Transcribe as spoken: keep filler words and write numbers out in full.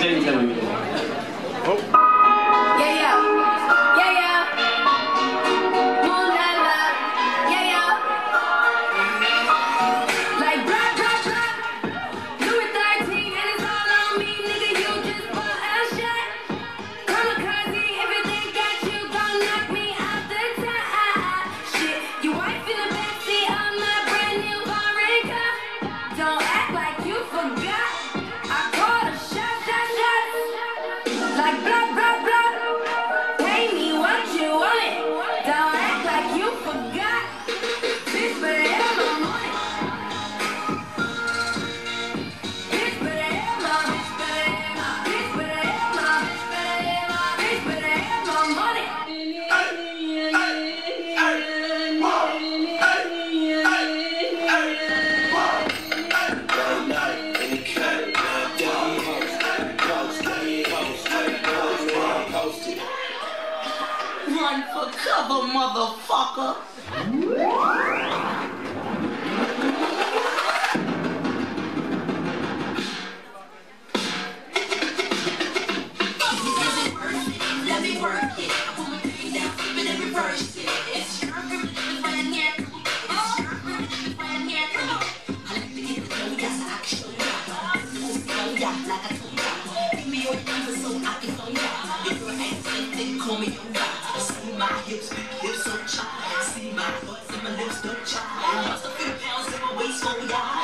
Same time. Oh. Yeah, yeah. Yeah, yeah. Moon la la. Yeah, yeah. Like blah, blah, blah. Louis thirteen and it's all on me, nigga. You just bought a shot. Kamikaze, everything got you gon' knock me out the top. Shit, your wife in the backseat of my brand new foreign car. Don't act like you forgot. I called a shot, shot, shot. Like blah, blah, blah. Pay me what you want. Don't act like you forgot. Bitch, better have my money. Bitch, better have my, bitch, better have my, bitch, better have my, bitch, better have my, bitch, better have my money. Run for cover, motherfucker. Let me work it. I put my thing down, flip it and reverse it. It's your privilege if I am here. It's your privilege if I am here. I like to get the know ya, so I can show ya. Pussy on ya, like I told ya. Give me your number so I can phone ya. If you're acting, then call me on ya. See my hips, big hips, so chop. See my butts and my lips, don't chop. Lost a few pounds in my waist, oh ya.